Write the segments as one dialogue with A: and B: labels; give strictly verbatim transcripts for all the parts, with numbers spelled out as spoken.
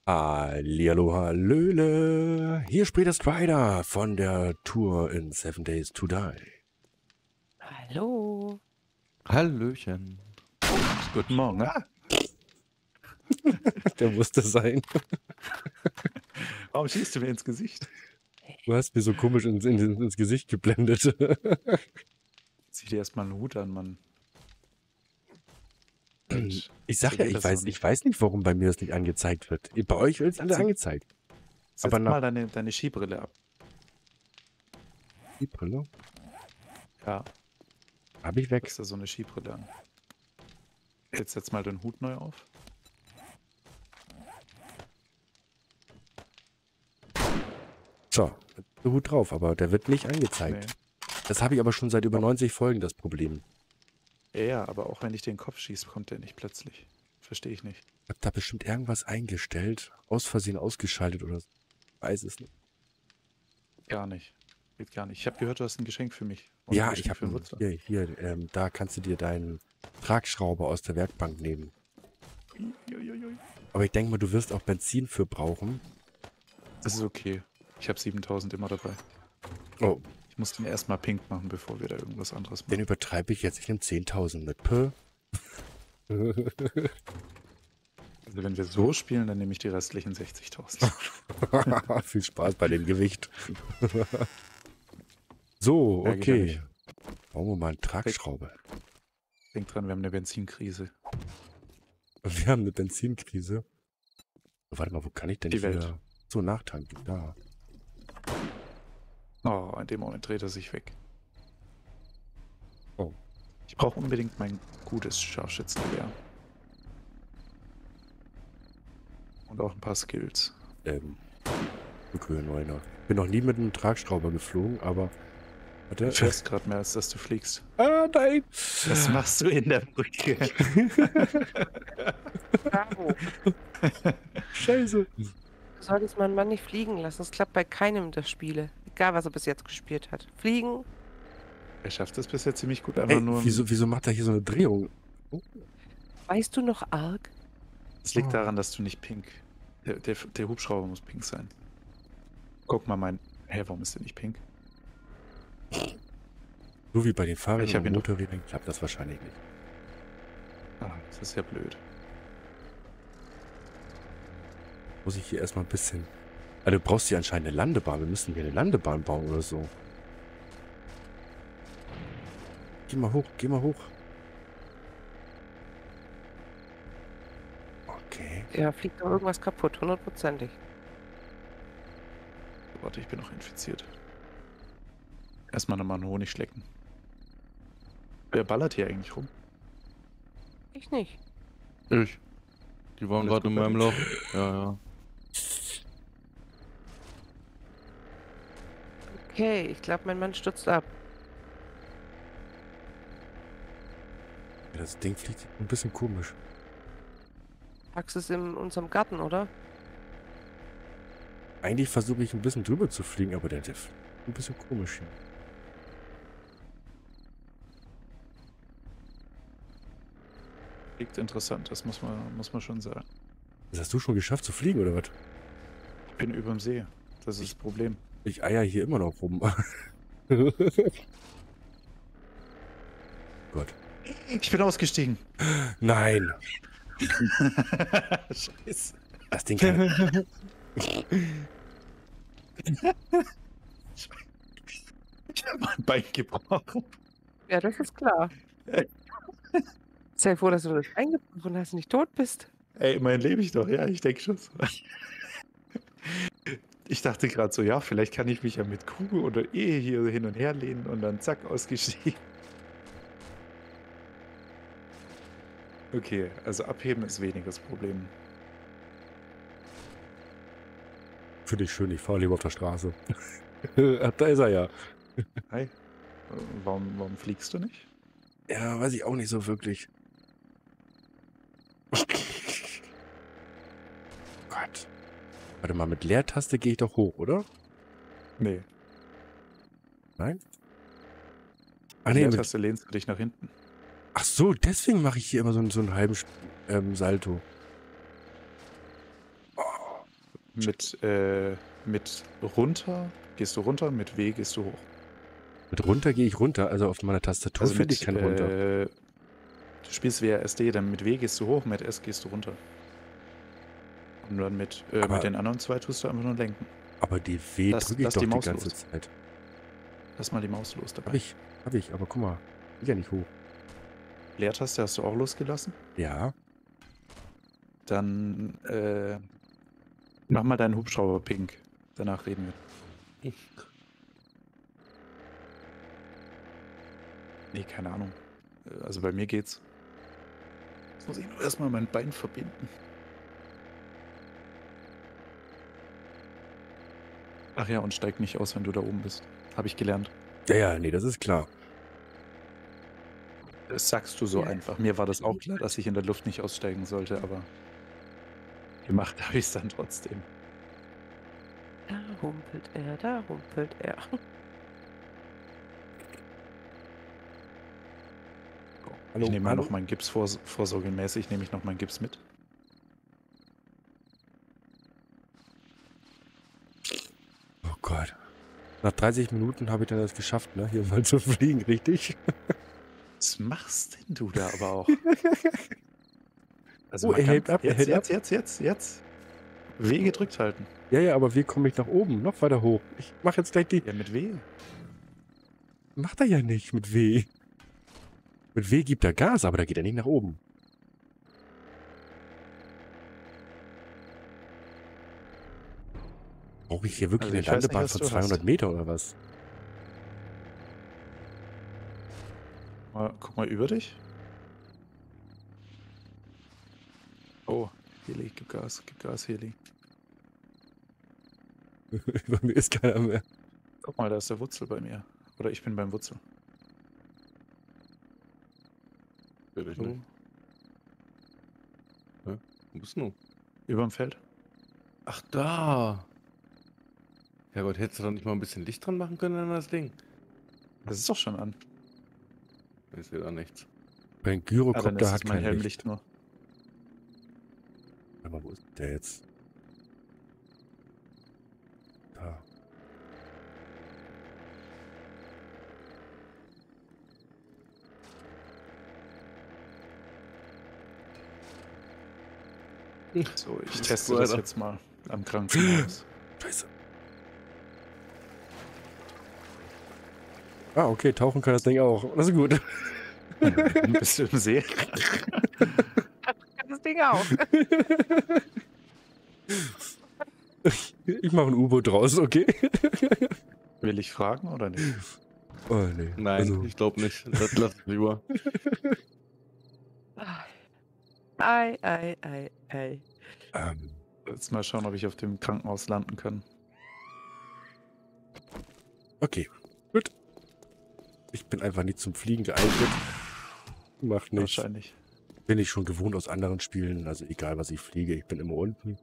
A: Hallihallo, hallöle. Hier spricht der Strider von der Tour in Seven Days to Die.
B: Hallo.
C: Hallöchen.
D: Guten Morgen. Ah,
A: Der musste sein.
D: warum schießt du mir ins Gesicht?
A: Du hast mir so komisch ins, ins, ins Gesicht geblendet.
D: Zieh dir erstmal einen Hut an, Mann. Mensch,
A: Ich sag
D: so
A: ja,
D: geht
A: ich
D: das
A: weiß,
D: doch nicht.
A: ich weiß nicht, warum bei mir das nicht angezeigt wird. Bei euch wird es alle
D: Sie-
A: angezeigt.
D: Setz
A: aber nach-
D: mal deine, deine Skibrille ab.
A: Die Brille
D: Ja,
A: habe ich
D: du
A: weg.
D: hast da so eine Skibrille an. Jetzt setz mal den Hut neu auf.
A: So, der Hut drauf, aber der wird nicht angezeigt.
D: Nee.
A: Das habe ich aber schon seit über neunzig Folgen, das Problem.
D: Ja, ja, aber auch wenn ich den Kopf schieße, kommt der nicht plötzlich. Verstehe ich nicht.
A: Ich habe da bestimmt irgendwas eingestellt, aus Versehen ausgeschaltet oder so. Weiß es nicht.
D: Gar nicht. Geht gar nicht. Ich habe gehört, du hast ein Geschenk für mich. Und ein
A: Ja,
D: Geschenk
A: ich habe
D: für Wutzer.
A: hier, hier, ähm, da kannst du dir deinen Tragschrauber aus der Werkbank nehmen.
D: Uiuiui.
A: Aber ich denke mal, du wirst auch Benzin für brauchen.
D: Das ist okay. Ich habe siebentausend immer dabei.
A: Oh,
D: Ich muss den erstmal pink machen, bevor wir da irgendwas anderes
A: den
D: machen.
A: übertreibe ich jetzt. Ich nehme zehntausend mit. Pö.
D: Also wenn wir so spielen, dann nehme ich die restlichen sechzigtausend.
A: Viel Spaß bei dem Gewicht. So,
D: Ja, geht ja
A: okay.
D: nicht.
A: Bauen wir mal einen Tragschrauber.
D: Denk dran, wir haben eine Benzinkrise.
A: Wir haben eine Benzinkrise. Oh, warte mal, wo kann ich denn
D: Die
A: hier
D: Welt.
A: so nachtanken? Da.
D: Oh, in dem Moment dreht er sich weg.
A: Oh.
D: Ich brauche unbedingt mein gutes Scharfschützengewehr. Und auch ein paar Skills.
A: Ähm, okay, Neuner. Bin noch nie mit einem Tragschrauber geflogen, aber.
D: Du
A: Warte.
D: fährst gerade mehr, als dass du fliegst.
A: Ah, nein!
D: Was machst du in der Brücke?
B: Bravo.
A: Scheiße.
B: Du solltest meinen Mann nicht fliegen lassen. Es klappt bei keinem der Spiele. Egal, was er bis jetzt gespielt hat. Fliegen?
D: Er schafft das bisher ziemlich gut, einfach
A: Ey,
D: nur.
A: wieso, wieso macht er hier so eine Drehung?
B: Weißt du noch arg?
D: Es liegt daran, dass du nicht pink. Der, der, der Hubschrauber muss pink sein. Guck mal, mein. Hä, warum ist der nicht pink?
A: So wie bei den Fahrrädern
D: Ich hab
A: und
D: ihn doch-
A: Motorrädern klappt das wahrscheinlich nicht.
D: Ah, das ist ja blöd.
A: Muss ich hier erstmal ein bisschen. Ah, du brauchst hier anscheinend eine Landebahn. Wir müssen hier eine Landebahn bauen oder so. Geh mal hoch, geh mal hoch. Okay.
B: Ja, fliegt doch irgendwas kaputt. Hundertprozentig.
D: Warte, ich bin noch infiziert. Erstmal nochmal einen Honig schlecken. Wer ballert hier eigentlich rum?
B: Ich nicht.
C: Ich. Die waren
D: Alles
C: gerade in
D: gut bei
C: meinem
D: dir?
C: Loch. Ja, ja.
B: Okay, ich glaube, mein Mann stürzt ab.
A: Das Ding fliegt ein bisschen komisch.
B: Max ist in unserem Garten, oder?
A: Eigentlich versuche ich ein bisschen drüber zu fliegen, aber der, der fliegt ein bisschen komisch hier.
D: Liegt interessant, das muss man, muss man schon sagen.
A: Das hast du schon geschafft zu fliegen, oder was?
D: Ich bin überm See. Das ist das Problem.
A: Ich eier hier immer noch rum. Gott.
D: Ich bin ausgestiegen.
A: Nein.
D: Scheiße.
A: Das Ding kann...
D: Ich habe mein Bein gebrochen.
B: Ja, das ist klar. Sei froh, dass du das eingebrochen hast und nicht tot bist.
D: Ey, immerhin lebe ich doch. Ja, ich denke schon so. Ich dachte gerade so, ja, vielleicht kann ich mich ja mit Kuh oder Ehe hier hin und her lehnen und dann zack, ausgestiegen. Okay, also abheben ist weniger das Problem.
A: Für dich schön, ich fahre lieber auf der Straße. Ach, da ist er ja.
D: Hi. Äh, Warum, warum fliegst du nicht?
A: Ja, weiß ich auch nicht so wirklich. Gott. Warte mal, mit Leertaste gehe ich doch hoch, oder?
D: Nee.
A: Nein? Ach
D: An
A: nee,
D: der
A: mit,
D: Taste lehnst du dich nach hinten.
A: ach so, deswegen mache ich hier immer so, einen- so einen halben Sch- ähm, Salto. Oh.
D: mit, äh, mit runter gehst du runter, mit W gehst du hoch.
A: Mit runter gehe ich runter, also auf meiner Tastatur
D: Also
A: finde
D: mit,
A: ich keinen runter.
D: äh, du spielst W A S D, dann mit W gehst du hoch, mit S gehst du runter. Und dann mit, äh,
A: Aber-
D: mit den anderen zwei tust du einfach nur lenken.
A: Aber die W
D: Lass-
A: drücke ich
D: lass
A: doch
D: die
A: die,
D: Maus
A: ganze
D: los.
A: Zeit.
D: Lass mal die Maus los dabei.
A: Hab ich, hab ich, aber guck mal. Geht ja nicht hoch.
D: Leertaste hast du auch losgelassen.
A: Ja.
D: Dann, äh, mach mal deinen Hubschrauber pink. Danach reden wir. Nee, keine Ahnung. Äh, Also bei mir geht's. Jetzt muss ich nur erstmal mein Bein verbinden. Ach ja, und steig nicht aus, wenn du da oben bist. Habe ich gelernt.
A: Ja, ja, nee, das ist klar.
D: Das sagst du so
B: Ja.
D: einfach. Mir war das auch klar, dass ich in der Luft nicht aussteigen sollte, aber gemacht habe ich es dann trotzdem.
B: Da humpelt er, da humpelt er.
A: Hallo,
D: ich nehme mal
A: hallo?
D: noch meinen Gips vor, vorsorgemäßig, nehme ich noch meinen Gips mit.
A: Oh Gott. Nach dreißig Minuten habe ich dann das geschafft, ne? Hier mal zu fliegen, richtig?
D: Was machst denn du da aber auch? Also
A: Oh,
D: mal
A: er hält
D: ganz-
A: ab, er
D: jetzt,
A: hält
D: jetzt, jetzt, jetzt, jetzt. W gedrückt halten.
A: Ja, ja, aber wie komme ich nach oben? Noch weiter hoch. Ich mach jetzt gleich die...
D: Ja, mit W.
A: Macht er ja nicht mit W. Mit W gibt er Gas, aber da geht er nicht nach oben. Brauche ich hier wirklich
D: Also
A: eine
D: ich weiß nicht,
A: Landebahn
D: was
A: von
D: du
A: zweihundert
D: hast.
A: Meter oder was?
D: Mal, guck mal über dich. Oh, Heli, gib Gas, gib Gas, Heli.
A: Bei mir ist keiner mehr.
D: Guck mal, da ist der Wurzel bei mir. Oder ich bin beim Wurzel.
C: Will ich
D: So,
C: nicht. Wo bist du?
D: überm Feld.
C: Ach, da. Ja Gott, hättest du doch nicht mal ein bisschen Licht dran machen können an das Ding?
D: Das ist doch schon an.
C: Ich sehe da nichts.
A: Mein
D: Ah, dann
A: Gyrocopter
D: ist
A: hat
D: es mein
A: kein Licht.
D: Helmlicht nur.
A: Aber wo ist der jetzt? Da.
D: So, ich
C: Das
D: teste
C: ist
D: das
C: weiter.
D: jetzt mal am Krankenhaus.
A: Scheiße. Ah, okay, tauchen kann das Ding auch. Das ist gut.
D: Bist du im See?
B: Kann das Ding auch.
A: Ich mache ein U-Boot draus, okay?
D: Will ich fragen oder nicht?
A: Oh, nee.
C: Nein,
A: Also,
C: ich glaube nicht. Das lass ich lieber.
B: Ei, ei, ei, ei.
A: ähm,
D: Jetzt mal schauen, ob ich auf dem Krankenhaus landen kann.
A: okay, gut. Ich bin einfach nicht zum Fliegen geeignet. Macht nichts.
D: Wahrscheinlich.
A: Bin ich schon gewohnt aus anderen Spielen. Also egal, was ich fliege, ich bin immer unten.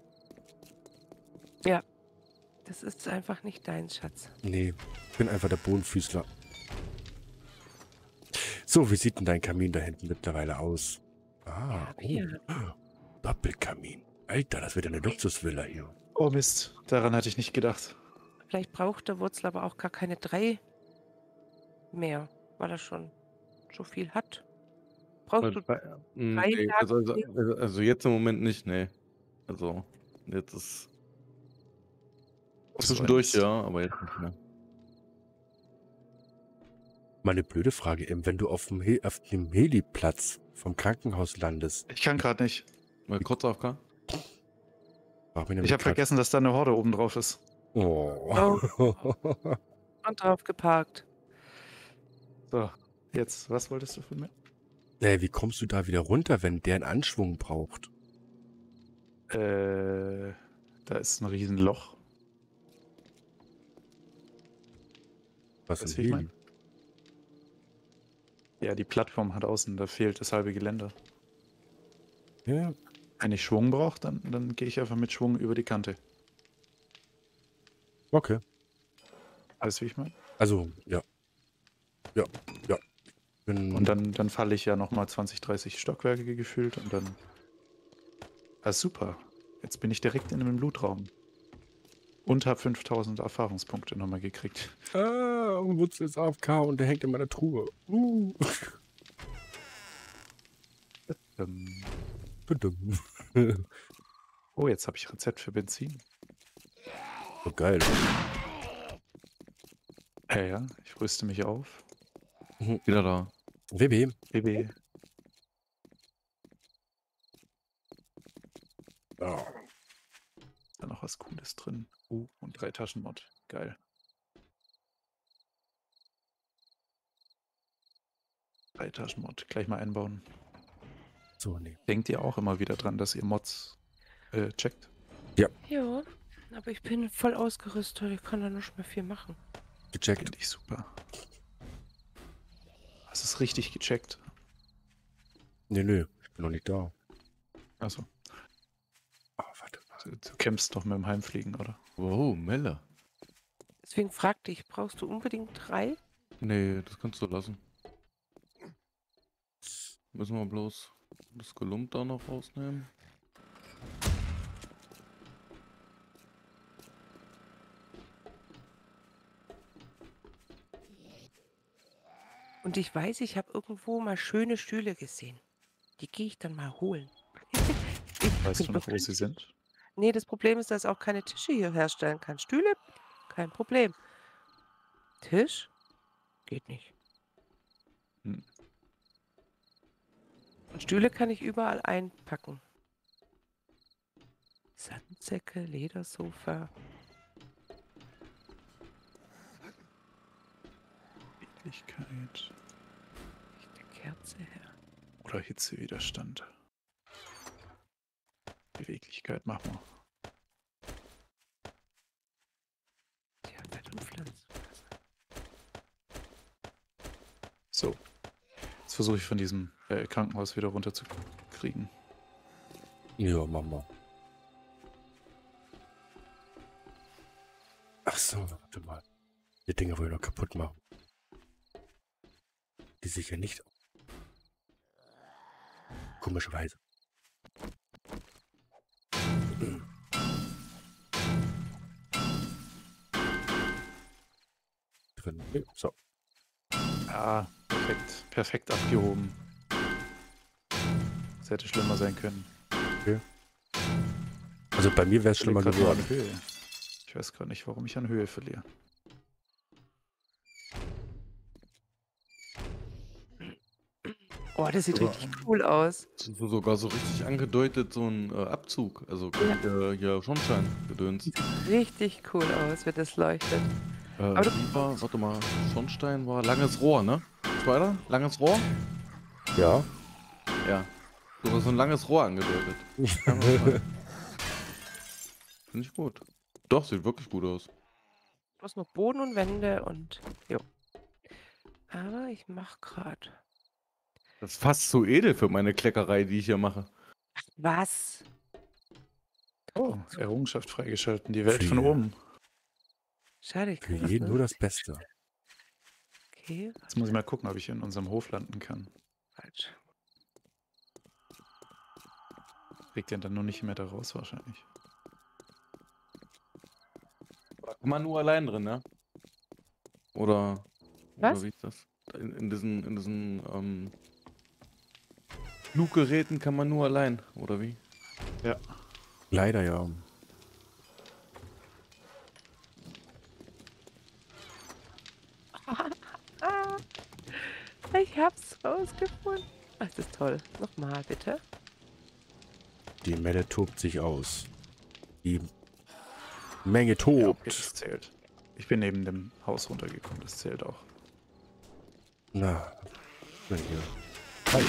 B: Das ist einfach nicht dein Schatz.
A: Nee, ich bin einfach der Bodenfüßler. So, wie sieht denn dein Kamin da hinten mittlerweile aus? Ah, oh,
B: Hier.
A: Doppelkamin. Alter, das wird eine Luxusvilla hier.
D: Oh Mist, daran hatte ich nicht gedacht.
B: Vielleicht braucht der Wurzel aber auch gar keine drei mehr, weil er schon so viel hat. Brauchst du
C: Hm,
B: drei
C: nee,
B: Tage
C: also, also, also jetzt im Moment nicht, nee. Also, jetzt ist zwischendurch,
D: So,
C: ja, aber jetzt nicht mehr.
A: Mal eine blöde Frage, Im, wenn du auf dem, He auf dem Heliplatz vom Krankenhaus landest.
D: Ich kann gerade nicht.
C: Mal kurz auf K.
A: Frag mich
D: Ich
A: nämlich
D: habe
A: grad-
D: vergessen, dass da eine Horde oben drauf ist.
A: Oh.
B: und drauf geparkt?
D: So, jetzt, was wolltest du von mir?
A: Ey, wie kommst du da wieder runter, wenn der einen Anschwung braucht?
D: Äh, da ist ein Riesenloch.
A: Was
D: Weißt
A: ein
D: du, wie ich
A: Heli?
D: mein? Ja, die Plattform hat außen, da fehlt das halbe Geländer.
A: Ja,
D: Wenn ich Schwung brauche, dann, dann gehe ich einfach mit Schwung über die Kante.
A: okay.
D: Weißt du, wie ich meine?
A: Also, ja. Ja, ja. Bin,
D: Und dann, dann falle ich ja nochmal zwanzig, dreißig Stockwerke gefühlt und dann. Ah, super. Jetzt bin ich direkt in einem Lootraum. Und habe fünftausend Erfahrungspunkte nochmal gekriegt.
A: Ah, und Wutzel ist A F K und der hängt in meiner Truhe. Uh.
D: Ähm,
A: Badum.
D: oh, jetzt habe ich Rezept für Benzin.
A: Oh, geil.
D: Ja, ja, ich rüste mich auf.
C: Wieder da.
A: W B.
D: B B.
A: Oh.
D: Ist da noch was Cooles drin? Uh, und drei Taschenmod. Geil. Drei Taschenmod. Gleich mal einbauen.
A: So, nee.
D: Denkt ihr auch immer wieder dran, dass ihr Mods äh, checkt?
B: Ja, aber ich bin voll ausgerüstet. Ich kann da nicht mehr viel machen.
A: Gecheckt.
D: Finde ich super. Hast du es richtig gecheckt?
A: Nee, nö. Ich bin noch nicht da.
D: Achso.
A: Oh, warte.
D: Du, du kämpfst doch mit dem Heimfliegen, oder?
C: Wow, Melle.
B: Deswegen fragte ich, brauchst du unbedingt drei?
C: Nee, das kannst du lassen. Müssen wir bloß das Gelump da noch rausnehmen.
B: Und ich weiß, ich habe irgendwo mal schöne Stühle gesehen. Die gehe ich dann mal holen. Ich
D: Weißt
B: bin
D: du noch, wo
B: wirklich-
D: sie sind?
B: Nee, das Problem ist, dass ich auch keine Tische hier herstellen kann. Stühle? Kein Problem. Tisch? Geht nicht.
D: Hm.
B: Und Stühle kann ich überall einpacken. Sandsäcke, Ledersofa.
D: Beweglichkeit
B: Echte Kerze her.
D: oder Hitzewiderstand. Beweglichkeit machen wir.
B: Tja, Fett und Pflanzen.
D: So. Jetzt versuche ich von diesem äh, Krankenhaus wieder runterzukriegen.
A: Ja, Mama. Ach so, warte mal. Die Dinger wollen noch kaputt machen. Die sicher nicht. Komischerweise. Drin. So.
D: Ah, perfekt. Perfekt abgehoben. Das hätte schlimmer sein können.
A: Also bei mir wäre es
D: Ich
A: schlimmer
D: verliere grad
A: geworden.
D: nur an Höhe. Ich weiß gerade nicht, warum ich an Höhe verliere.
B: Oh, das sieht
C: Aber-
B: richtig cool aus.
C: Das ist sogar so richtig angedeutet, so ein äh, Abzug. Also äh, hier Schornstein gedöns.
B: Richtig cool aus, wie das leuchtet.
C: Äh,
B: Aber du-
C: wie war, warte mal, Schornstein war langes Rohr, ne? Spider? Langes Rohr?
A: Ja.
C: Ja. Sogar so ein langes Rohr angedeutet. Kann man sagen. Finde ich gut. Doch, sieht wirklich gut aus.
B: Bloß noch Boden und Wände und jo. Aber ich mach grad.
C: Das ist fast zu edel für meine Kleckerei, die ich hier mache.
B: Was?
D: Oh, Errungenschaft freigeschalten. Die Welt von
A: Für-
D: oben.
B: Schade, ich
A: Für
B: kann das
A: jeden
B: nicht.
A: nur das Beste.
B: Okay,
D: Jetzt muss ich mal gucken, ob ich in unserem Hof landen kann.
B: falsch.
D: Kriegt den dann nur nicht mehr da raus wahrscheinlich.
C: Da kann man nur allein drin, ne? Oder,
B: Was?
C: oder wie ist das? In, in diesen, in diesen ähm, Fluggeräten kann man nur allein, oder wie?
A: Leider ja.
B: Ah, ich hab's rausgefunden. Ach, das ist toll. Nochmal, bitte.
A: Die Melle tobt sich aus. Die Menge
D: Ja, okay,
A: tobt.
D: das zählt. Ich bin neben dem Haus runtergekommen, das zählt auch.
A: Na, na hier. Hi.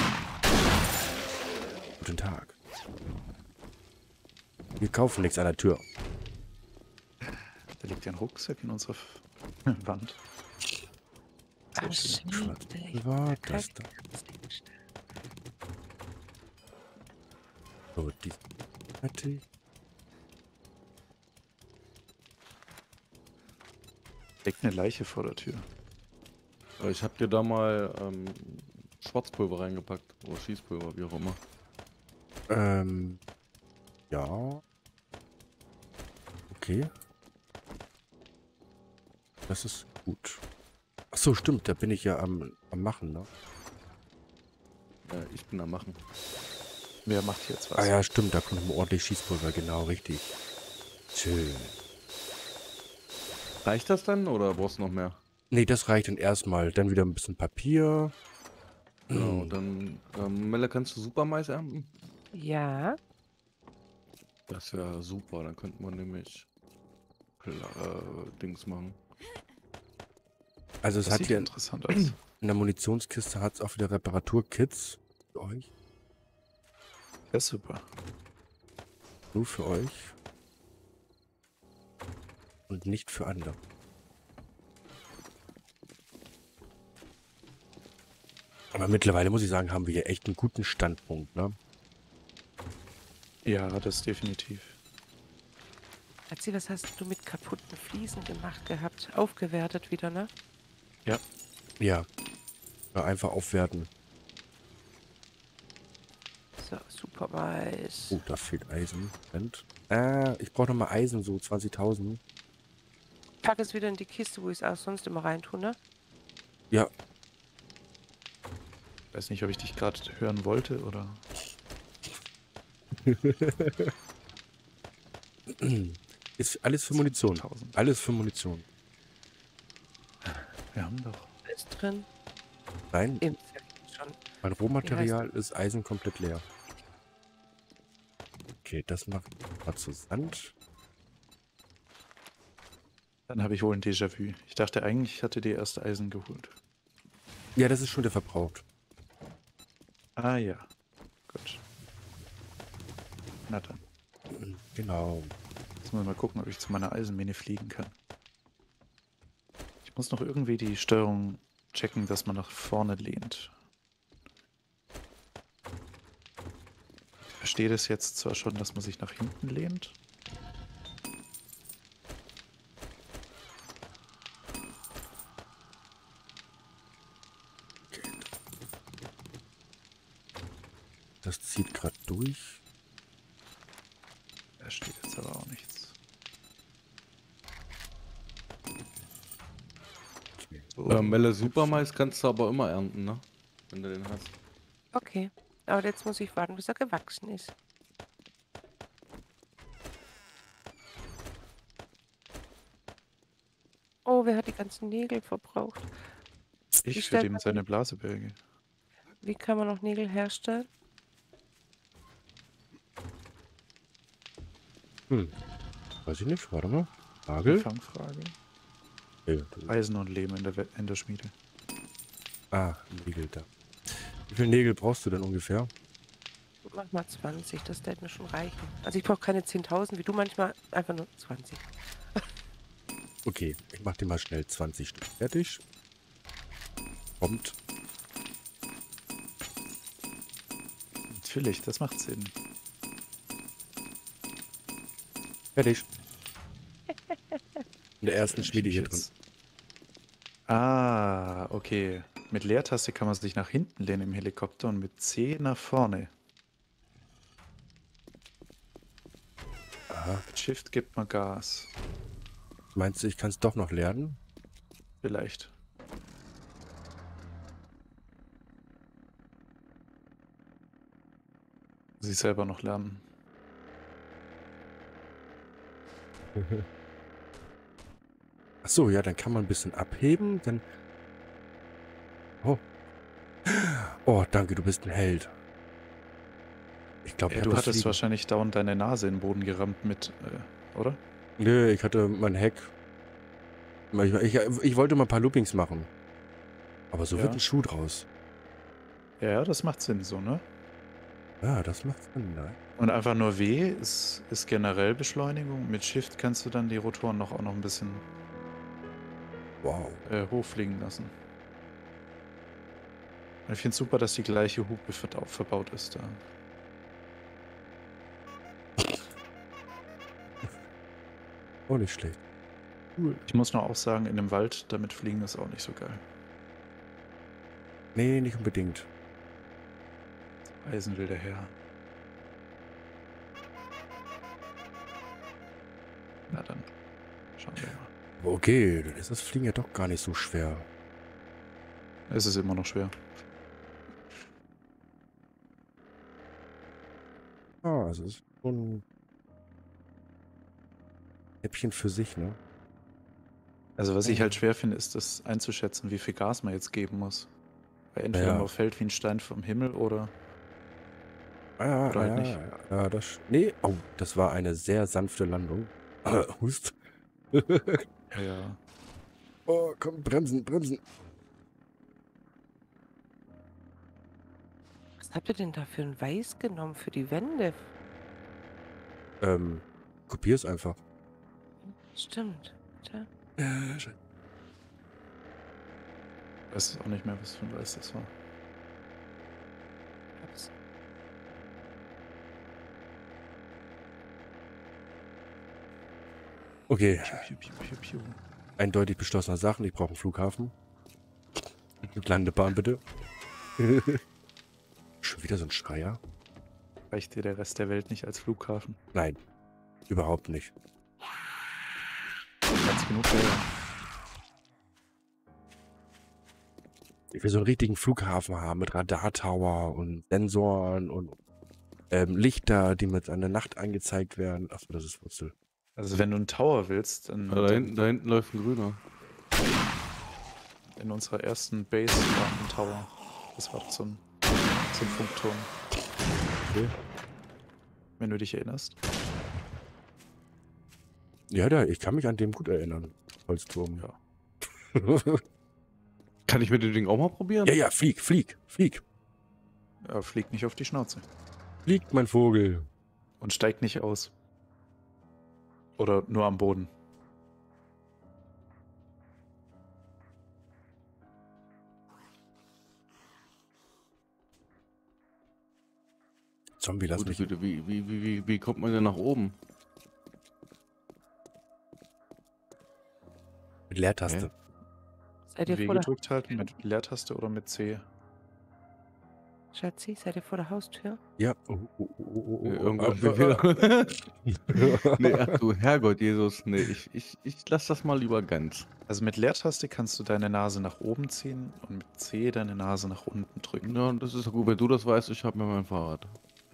A: Guten Tag. Wir kaufen nichts an der Tür.
D: Da liegt ja ein Rucksack in unserer F- Wand.
B: Ah,
D: Sehr schön.
B: Scheiße, ich
A: War
B: hab
A: das
B: kein-
A: da? So, die. Fertig.
D: Liegt eine Leiche vor der Tür.
C: Äh, Ich hab dir da mal ähm, Schwarzpulver reingepackt. Oder Schießpulver, wie auch immer.
A: Ähm. Ja. Okay. Das ist gut. Ach so, stimmt. Da bin ich ja am, am Machen, ne?
C: Ja, ich bin am Machen.
D: Wer macht jetzt was?
A: Ah ja, stimmt. Da kommt immer ordentlich Schießpulver. Genau, richtig. Schön.
C: Reicht das dann oder brauchst du noch mehr?
A: Nee, das reicht dann erstmal. Dann wieder ein bisschen Papier.
C: Genau, dann, ähm, Melle, kannst du Supermais ernten?
B: Ja.
C: Das wäre super, dann könnte man nämlich äh, Dings machen.
A: Also es
D: Das
A: hat
D: sieht
A: hier
D: interessant aus.
A: in der Munitionskiste hat es auch wieder Reparaturkits für euch.
D: Das ist super.
A: Nur für euch. Und nicht für andere. Aber mittlerweile muss ich sagen, haben wir hier echt einen guten Standpunkt, ne?
D: Ja, das definitiv.
B: Erzähl, was hast du mit kaputten Fliesen gemacht gehabt? Aufgewertet wieder, ne?
D: Ja.
A: Ja. Ja, einfach aufwerten.
B: So, super weiß.
A: Oh, da fehlt Eisen. Moment. Äh, ich brauche nochmal Eisen, so zwanzigtausend.
B: Pack es wieder in die Kiste, wo ich es auch sonst immer reintue, ne?
A: Ja.
D: Ich weiß nicht, ob ich dich gerade hören wollte oder.
A: Ist alles für Munition.
D: tausend.
A: Alles für Munition.
D: Wir haben doch.
B: Ist drin.
A: Nein,
B: Im schon.
A: mein Rohmaterial ist Eisen komplett leer. Okay, das macht mal zu Sand.
D: Dann habe ich wohl ein Déjà-vu. Ich dachte eigentlich, ich hatte dir erst Eisen geholt.
A: Ja, das ist schon wieder verbraucht.
D: Ah ja. Gut. Na dann.
A: Genau.
D: Jetzt muss ich mal gucken, ob ich zu meiner Eisenmine fliegen kann. Ich muss noch irgendwie die Steuerung checken, dass man nach vorne lehnt. Ich verstehe das jetzt zwar schon, dass man sich nach hinten lehnt.
A: Das zieht gerade durch.
D: Da steht jetzt aber auch nichts.
A: Okay.
D: So.
C: Äh, Melle, Supermais kannst du aber immer ernten, ne? Wenn du den hast.
B: Okay. Aber jetzt muss ich warten, bis er gewachsen ist. Oh, wer hat die ganzen Nägel verbraucht? Wie
D: Ich für
B: stellt
D: dem
B: man
D: seine Blaseberge.
B: Wie kann man noch Nägel herstellen?
A: Hm. Weiß ich nicht, warte mal. Nagel?
D: Fangfrage.
A: Nee,
D: Eisen und Lehm in der, We- in der Schmiede.
A: ah, Nägel da. Wie viele Nägel brauchst du denn ungefähr?
B: Mach mal zwanzig, das wird mir schon reichen. Also ich brauche keine zehntausend, wie du manchmal, einfach nur zwanzig.
A: Okay, ich mach dir mal schnell zwanzig Stück fertig. Kommt.
D: Natürlich, das macht Sinn.
A: Fertig. In der ersten
D: Wenn ich
A: Schmiede
D: mich
A: hier drin.
D: jetzt- Ah, okay. Mit Leertaste kann man sich nach hinten lehnen im Helikopter und mit C nach vorne.
A: Aha.
D: Mit Shift gibt man Gas.
A: Meinst du, ich kann es doch noch lernen?
D: Vielleicht. Sie selber noch lernen.
A: Ach so, ja, dann kann man ein bisschen abheben, dann... Oh. Oh, danke, du bist ein Held. Ich glaube,
D: Ja, du hattest wahrscheinlich dauernd deine Nase in den Boden gerammt mit, äh, oder?
A: Nö, ich hatte mein Hack. Ich, ich, ich wollte mal ein paar Loopings machen. Aber so
D: Ja.
A: wird ein Schuh draus.
D: Ja, ja, das macht Sinn so, ne?
A: Ja, das macht Sinn, ne?
D: Und einfach nur W ist, ist generell Beschleunigung. Mit Shift kannst du dann die Rotoren noch auch noch ein bisschen
A: Wow.
D: äh, hochfliegen lassen. Und ich finde es super, dass die gleiche Hupe vert- verbaut ist da.
A: Oh, nicht schlecht. Cool.
D: Ich muss nur auch sagen, in dem Wald damit fliegen ist auch nicht so geil.
A: Nee, nicht unbedingt.
D: Eisen will der Herr. Na dann, schauen wir mal.
A: Okay, dann ist das Fliegen ja doch gar nicht so schwer.
D: Es ist immer noch schwer.
A: Ah, also es ist schon ein Häppchen für sich, ne?
D: Also was ich halt schwer finde, ist das einzuschätzen, wie viel Gas man jetzt geben muss. Weil entweder
A: Ja.
D: man fällt wie ein Stein vom Himmel oder...
A: Ah, ja,
D: Oder halt
A: ja,
D: nicht.
A: ja, ja, das... Nee, oh, das war eine sehr sanfte Landung. Ah, Hust.
D: Ja,
A: Oh, komm, bremsen, bremsen.
B: Was habt ihr denn da für ein Weiß genommen für die Wände?
A: Ähm, kopier's einfach.
B: Stimmt. Tja.
A: Äh, scheiße.
D: ich weiß auch nicht mehr, was für ein Weiß das war.
B: Ups.
A: Okay,
D: Piu, piu, piu, piu, piu.
A: eindeutig beschlossene Sachen. Ich brauche einen Flughafen. Landebahn, bitte. Schon wieder so ein Schreier?
D: Reicht dir der Rest der Welt nicht als Flughafen?
A: Nein, überhaupt nicht.
D: Ganz genug Geld.
A: Ich will so einen richtigen Flughafen haben mit Radartower und Sensoren und ähm, Lichter, die mit an der Nacht angezeigt werden. Achso, das ist Wurzel.
D: Also wenn du einen Tower willst, dann,
C: Ja, da,
D: dann
C: hinten, da hinten läuft ein grüner.
D: in unserer ersten Base war ein Tower. Das war so ein, so ein Funkturm.
A: Okay.
D: Wenn du dich erinnerst.
A: Ja, da, ich kann mich an dem gut erinnern. Holzturm.
D: Ja.
C: Kann ich mit dem Ding auch mal probieren?
A: Ja, ja, flieg, flieg, flieg.
D: Er fliegt nicht auf die Schnauze.
A: Fliegt, mein Vogel.
D: Und steigt nicht aus. Oder nur am Boden.
A: Zombie, lass
C: Gute
A: mich.
C: Güte, wie, wie, wie, wie, wie kommt man denn nach oben?
A: Mit Leertaste.
B: Seid ihr
D: W
B: vor der
D: gedrückt halten mit Leertaste oder mit C.
B: Schatzi, seid ihr vor der Haustür?
A: Ja. Oh, oh, oh, oh, oh,
C: Nee,
A: oh.
C: irgendwo- nee, ach du Herrgott, Jesus. Nee, ich, ich, ich lass das mal lieber ganz.
D: Also mit Leertaste kannst du deine Nase nach oben ziehen und mit C deine Nase nach unten drücken.
C: Ja, das ist doch gut, wenn du das weißt, ich habe mir mein Fahrrad.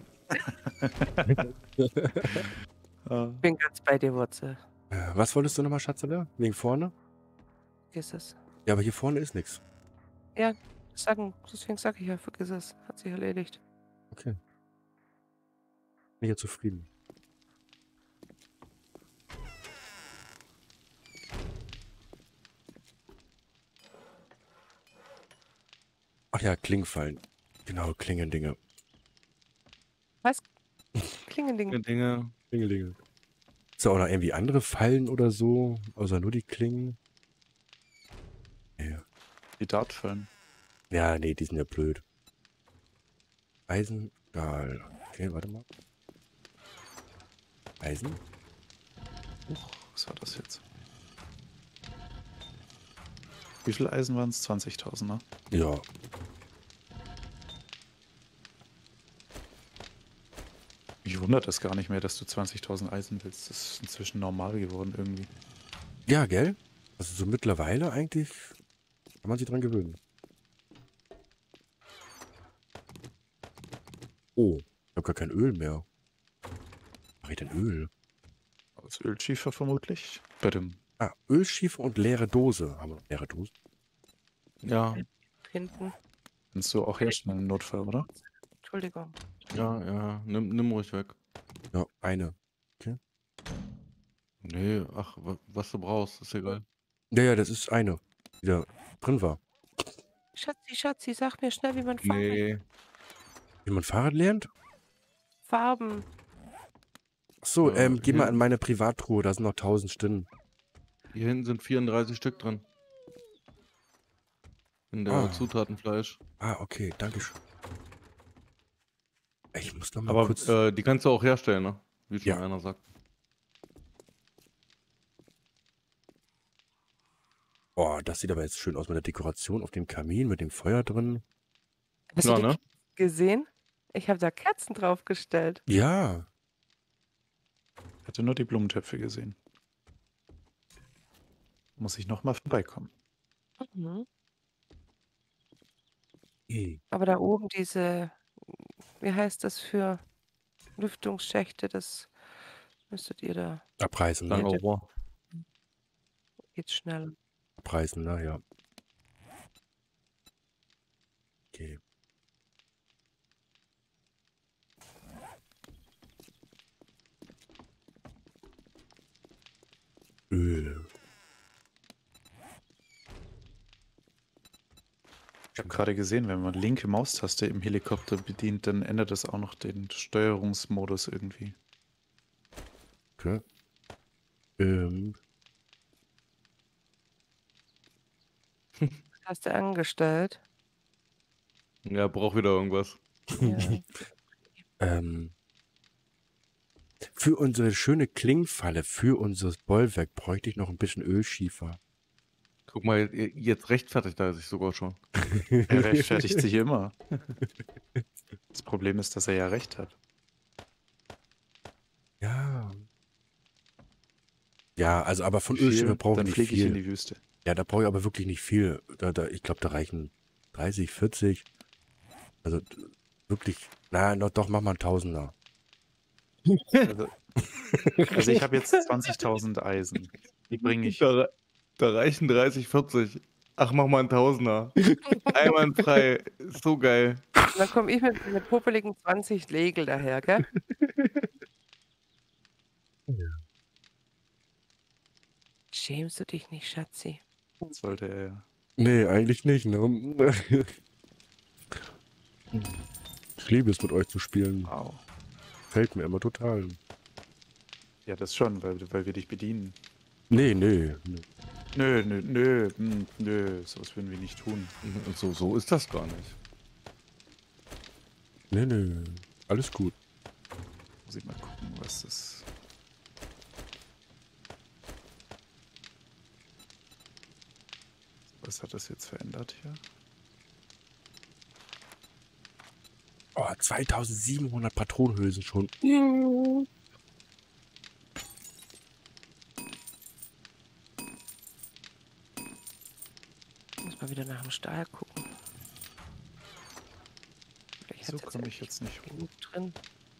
D: Ah.
B: Ich bin ganz bei dir, Wurzel.
A: Äh, Was wolltest du nochmal, Schatzele? Wegen vorne?
B: Vergiss es.
A: Ja, aber hier vorne ist nichts.
B: Sagen, deswegen sag ich ja, vergiss es. Hat sich erledigt.
A: Okay. Bin ja zufrieden. Ach ja, Klingfallen. Genau, Klingendinge.
B: Klingending.
C: Dinge.
A: Klingelinge. Ist da auch noch irgendwie andere Fallen oder so? Außer nur die Klingen? Ja.
D: Die Dartfallen.
A: Ja, nee, die sind ja blöd. Eisen, Stahl. Okay, warte mal. Eisen?
D: Huch, was war das jetzt? Wie viel Eisen waren es? zwanzigtausend, ne?
A: Ja.
D: Mich wundert das gar nicht mehr, dass du zwanzigtausend Eisen willst. Das ist inzwischen normal geworden irgendwie.
A: Ja, gell? Also so mittlerweile eigentlich kann man sich dran gewöhnen. Oh, ich habe gar kein Öl mehr. Mach ich denn Öl?
D: Aus Ölschiefer vermutlich. Badum.
A: Ah, Ölschiefer und leere Dose. Haben wir noch leere Dose?
C: Ja,
B: Hinten.
D: Kannst du auch herstellen im Notfall, oder?
B: Entschuldigung.
C: ja, ja. Nimm, nimm ruhig weg.
A: Ja, eine.
C: Nee, ach, wa- was du brauchst, ist egal.
A: Ja, ja, das ist eine, die da drin war.
B: Schatzi, Schatzi, sag mir schnell, wie man Farben.
C: Nee.
A: Wie man Fahrrad lernt?
B: Farben.
A: Achso,
C: Äh,
A: ähm, geh mal
C: hier-
A: in meine Privattruhe, da sind noch tausend Stunden.
C: Hier hinten sind vierunddreißig Stück drin. In der
A: Ah.
C: Zutatenfleisch.
A: Ah, okay, danke schön. Ich muss noch mal
C: Aber
A: kurz...
C: äh, die kannst du auch herstellen, ne? Wie schon
A: Ja.
C: einer sagt.
A: Oh, das sieht aber jetzt schön aus mit der Dekoration auf dem Kamin, mit dem Feuer drin.
B: Hast
C: Ja,
B: du die
C: ne?
B: gesehen? Ich habe da Kerzen draufgestellt.
A: Ja,
D: Ich hatte nur die Blumentöpfe gesehen. Muss ich nochmal vorbeikommen.
B: Mhm.
A: Eh.
B: Aber da oben diese, wie heißt das für Lüftungsschächte, das müsstet ihr da
A: Abreißen, ne?
C: Lange
B: Hätte-
C: Rohr.
B: geht's schneller.
A: Abreißen, ne? Ja. Okay. Öl.
D: Ich habe gerade gesehen, wenn man linke Maustaste im Helikopter bedient, dann ändert das auch noch den Steuerungsmodus irgendwie.
A: Okay. Ähm,
B: Was hast du angestellt?
C: Ja, braucht wieder irgendwas.
B: Ja.
A: ähm, für unsere schöne Klingfalle, für unser Bollwerk bräuchte ich noch ein bisschen Ölschiefer.
C: Guck mal, je- jetzt rechtfertigt er sich sogar schon.
D: Er rechtfertigt sich immer. Das Problem ist, dass er ja recht hat.
A: Ja. Ja, also aber von
D: Wie viel?
A: Ölschiefer brauche ich
D: Dann
A: nicht
D: fliege ich in
A: viel.
D: die Wüste.
A: Ja, da brauche ich aber wirklich nicht viel. Da, da, ich glaube, da reichen dreißig, vierzig. Also d- wirklich, na, no, doch, mach mal einen Tausender.
D: Also, also ich habe jetzt zwanzigtausend Eisen. Die bringe ich.
C: Da, da reichen dreißig, vierzig. Ach, mach mal einen Tausender. Einwandfrei. So geil.
B: Und dann komme ich mit, mit popeligen zwanzig Legel daher, gell? Schämst du dich nicht, Schatzi?
D: Sollte er ja.
A: Nee, eigentlich nicht, ne? Ich liebe es, mit euch zu spielen.
D: Wow.
A: Fällt mir immer total.
D: Ja, das schon, weil, weil wir dich bedienen.
A: Nee, nee. nee.
D: Nö, nö, nö, hm, nö, sowas würden wir nicht tun.
C: Und so, so ist das gar nicht.
A: Nee, nee. Alles gut.
D: Muss ich mal gucken, was das. Was hat das jetzt verändert hier?
A: Oh, zweitausendsiebenhundert Patronenhülsen schon.
B: Muss mal wieder nach dem Stahl gucken. Vielleicht
D: So
B: hat's jetzt
D: komme ich
B: endlich
D: jetzt nicht hoch.
B: genug drin.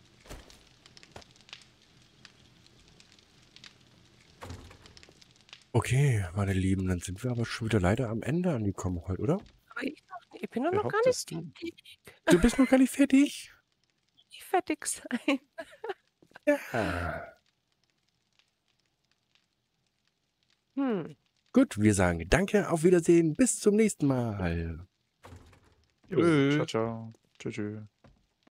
A: Okay, meine Lieben, dann sind wir aber schon wieder leider am Ende angekommen heute, oder?
B: Aber ich, noch nicht. Ich bin doch
D: Wer
B: noch gar
D: hauptest
B: nicht
D: du?
B: fertig.
A: Du bist noch gar nicht fertig.
B: Nicht fertig sein.
A: Ja.
B: Hm.
A: Gut, wir sagen danke, auf Wiedersehen, bis zum nächsten Mal.
D: Jo,
C: Tschö.
D: ciao, ciao. Tschüss. tschüss.